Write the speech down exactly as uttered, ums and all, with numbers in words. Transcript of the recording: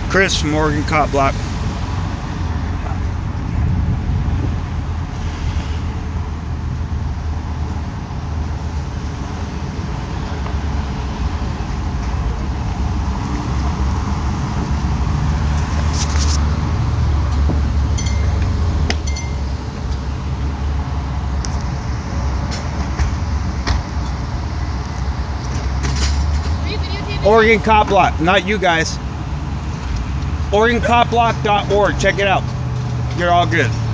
Chris from Oregon Cop Block. Oregon Cop Block, not you guys. Oregon Cop Block dot org, check it out. You're all good.